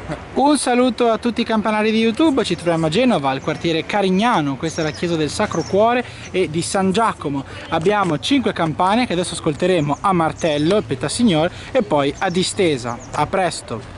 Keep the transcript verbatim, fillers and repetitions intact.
Un saluto a tutti i campanari di YouTube, ci troviamo a Genova, al quartiere Carignano, questa è la chiesa del Sacro Cuore e di San Giacomo. Abbiamo cinque campane che adesso ascolteremo a martello, il Petassignor, e poi a distesa. A presto!